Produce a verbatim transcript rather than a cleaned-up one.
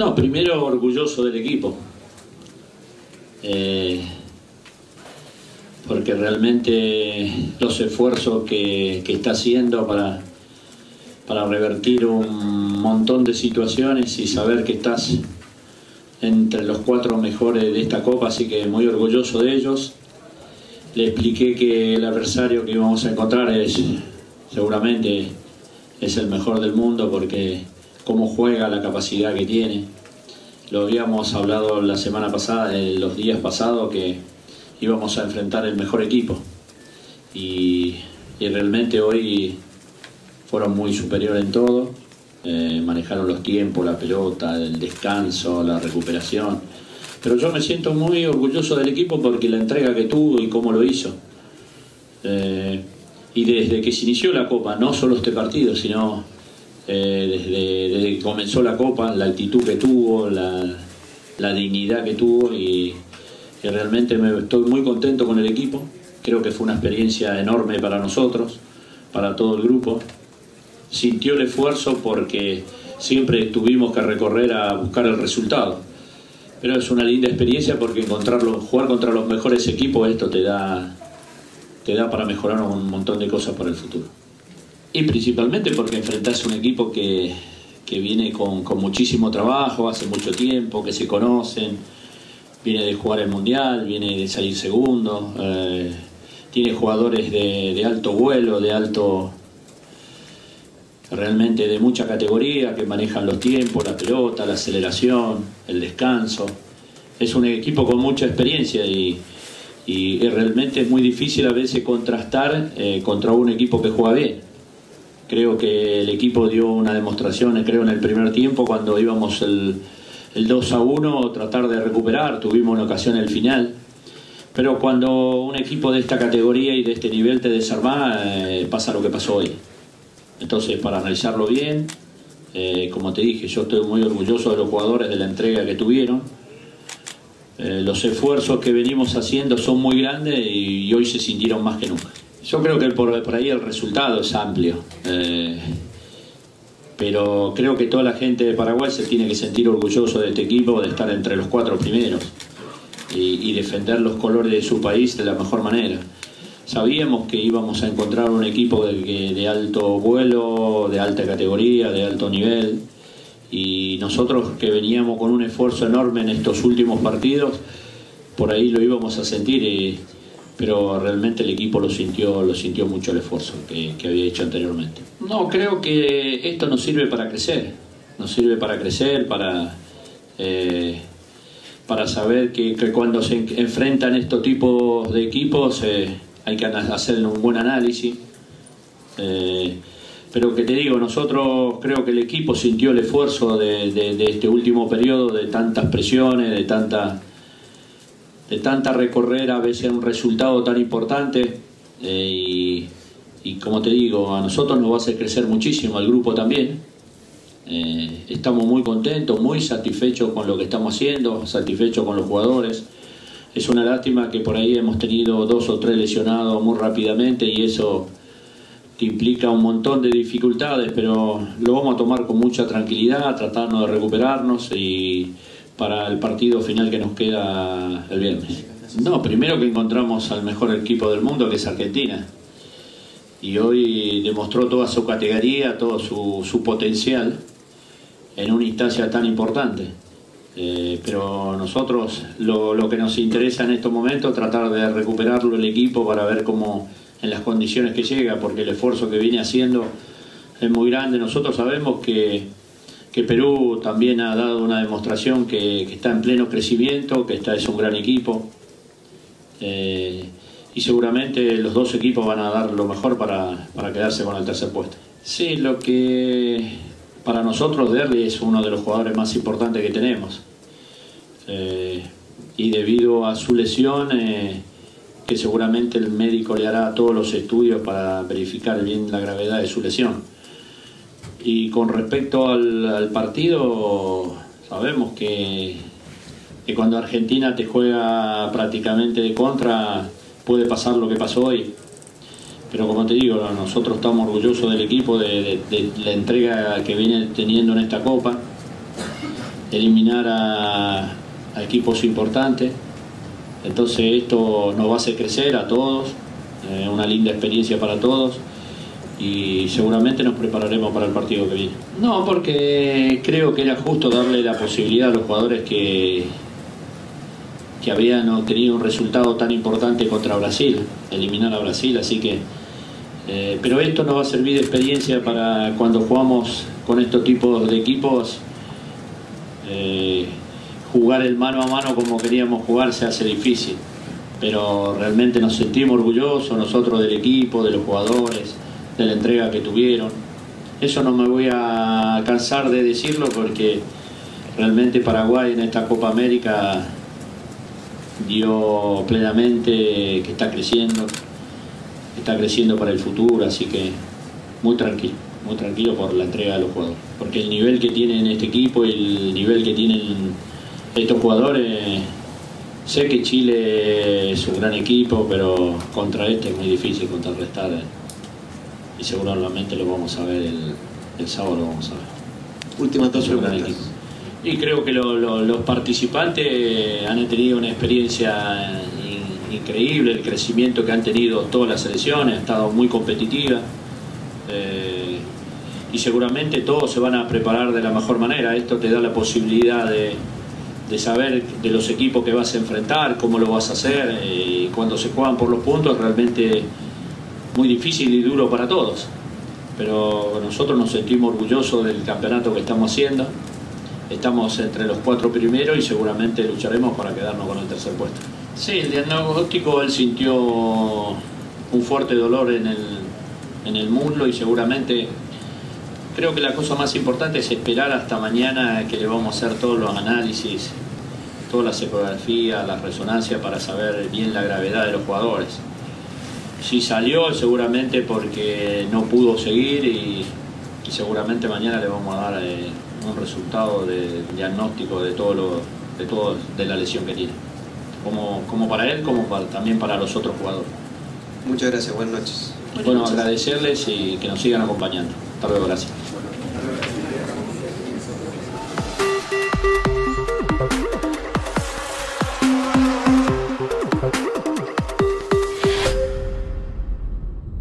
No, primero orgulloso del equipo, eh, porque realmente los esfuerzos que, que está haciendo para, para revertir un montón de situaciones y saber que estás entre los cuatro mejores de esta Copa, así que muy orgulloso de ellos. Le expliqué que el adversario que íbamos a encontrar es seguramente es el mejor del mundo, porque cómo juega, la capacidad que tiene. Lo habíamos hablado la semana pasada, en los días pasados, que íbamos a enfrentar el mejor equipo. Y, y realmente hoy fueron muy superiores en todo. Eh, manejaron los tiempos, la pelota, el descanso, la recuperación. Pero yo me siento muy orgulloso del equipo porque la entrega que tuvo y cómo lo hizo. Eh, y desde que se inició la Copa, no solo este partido, sino eh, desde, desde que comenzó la Copa, la actitud que tuvo, la, la dignidad que tuvo, y, y realmente me, estoy muy contento con el equipo. Creo que fue una experiencia enorme para nosotros, para todo el grupo. Sintió el esfuerzo porque siempre tuvimos que recorrer a buscar el resultado. Pero es una linda experiencia porque encontrarlo, jugar contra los mejores equipos, esto te da, te da para mejorar un montón de cosas para el futuro. Y principalmente porque enfrentás a un equipo que, que viene con, con muchísimo trabajo, hace mucho tiempo, que se conocen, viene de jugar el Mundial, viene de salir segundo, eh, tiene jugadores de, de alto vuelo, de alto... realmente de mucha categoría, que manejan los tiempos, la pelota, la aceleración, el descanso. Es un equipo con mucha experiencia y, y, y realmente es muy difícil a veces contrastar eh, contra un equipo que juega bien. Creo que el equipo dio una demostración, creo, en el primer tiempo, cuando íbamos el, el dos a uno, tratar de recuperar, tuvimos una ocasión en el final. Pero cuando un equipo de esta categoría y de este nivel te desarma, eh, pasa lo que pasó hoy. Entonces, para analizarlo bien, eh, como te dije, yo estoy muy orgulloso de los jugadores, de la entrega que tuvieron. Eh, los esfuerzos que venimos haciendo son muy grandes y, y hoy se sintieron más que nunca. Yo creo que por, por ahí el resultado es amplio, eh, pero creo que toda la gente de Paraguay se tiene que sentir orgulloso de este equipo, de estar entre los cuatro primeros y, y defender los colores de su país de la mejor manera. Sabíamos que íbamos a encontrar un equipo de, de alto vuelo, de alta categoría, de alto nivel, y nosotros que veníamos con un esfuerzo enorme en estos últimos partidos, por ahí lo íbamos a sentir, y, pero realmente el equipo lo sintió, lo sintió mucho el esfuerzo que, que había hecho anteriormente. No, creo que esto nos sirve para crecer, nos sirve para crecer, para... Eh, para saber que, que cuando se enfrentan estos tipos de equipos eh, hay que hacer un buen análisis, eh, pero que te digo, nosotros creo que el equipo sintió el esfuerzo de, de, de este último periodo, de tantas presiones, de tanta, de tanta recorrer a veces un resultado tan importante, eh, y, y como te digo, a nosotros nos va a hacer crecer muchísimo, al grupo también. Eh, estamos muy contentos, muy satisfechos con lo que estamos haciendo, satisfechos con los jugadores. Es una lástima que por ahí hemos tenido dos o tres lesionados muy rápidamente y eso te implica un montón de dificultades, pero lo vamos a tomar con mucha tranquilidad, tratando de recuperarnos y para el partido final que nos queda el viernes. No, primero que encontramos al mejor equipo del mundo, que es Argentina, y hoy demostró toda su categoría, todo su, su potencial en una instancia tan importante. Eh, pero nosotros lo, lo que nos interesa en estos momentos es tratar de recuperarlo el equipo para ver cómo en las condiciones que llega, porque el esfuerzo que viene haciendo es muy grande. Nosotros sabemos que, que Perú también ha dado una demostración que, que está en pleno crecimiento, que está, es un gran equipo, eh, y seguramente los dos equipos van a dar lo mejor para, para quedarse con el tercer puesto. Sí, lo que para nosotros Derli es uno de los jugadores más importantes que tenemos, eh, y debido a su lesión, eh, que seguramente el médico le hará todos los estudios para verificar bien la gravedad de su lesión. Y con respecto al, al partido, sabemos que, que cuando Argentina te juega prácticamente de contra, puede pasar lo que pasó hoy. Pero como te digo, nosotros estamos orgullosos del equipo, de, de, de la entrega que viene teniendo en esta Copa. eliminar a, a equipos importantes. Entonces esto nos va a hacer crecer a todos, eh, una linda experiencia para todos, y seguramente nos prepararemos para el partido que viene. No, porque creo que era justo darle la posibilidad a los jugadores que, que habían obtenido un resultado tan importante contra Brasil, eliminar a Brasil, así que eh, pero esto nos va a servir de experiencia para cuando jugamos con estos tipos de equipos. eh, jugar el mano a mano como queríamos jugar se hace difícil, pero realmente nos sentimos orgullosos nosotros del equipo, de los jugadores, de la entrega que tuvieron. Eso no me voy a cansar de decirlo, porque realmente Paraguay en esta Copa América dio plenamente que está creciendo, que está creciendo para el futuro, así que muy tranquilo, muy tranquilo por la entrega de los jugadores, porque el nivel que tienen este equipo y el nivel que tienen estos jugadores, sé que Chile es un gran equipo, pero contra este es muy difícil contrarrestar, y seguramente lo vamos a ver el, el sábado, lo vamos a ver. Últimas dos preguntas. Y creo que lo, lo, los participantes han tenido una experiencia in, increíble, el crecimiento que han tenido todas las selecciones, ha estado muy competitiva, eh, y seguramente todos se van a preparar de la mejor manera. Esto te da la posibilidad de, de saber de los equipos que vas a enfrentar, cómo lo vas a hacer, eh, y cuando se juegan por los puntos realmente muy difícil y duro para todos, pero nosotros nos sentimos orgullosos del campeonato que estamos haciendo. Estamos entre los cuatro primeros y seguramente lucharemos para quedarnos con el tercer puesto. Sí, el diagnóstico, él sintió un fuerte dolor en el, en el muslo, y seguramente creo que la cosa más importante es esperar hasta mañana, que le vamos a hacer todos los análisis, todas las ecografías, las resonancias, para saber bien la gravedad de los jugadores. Si salió, seguramente porque no pudo seguir, y, y seguramente mañana le vamos a dar eh, un resultado de diagnóstico de todo lo, de todo de la lesión que tiene, como, como para él, como para, también para los otros jugadores. Muchas gracias, buenas noches. Bueno, agradecerles y que nos sigan acompañando. Hasta luego, gracias.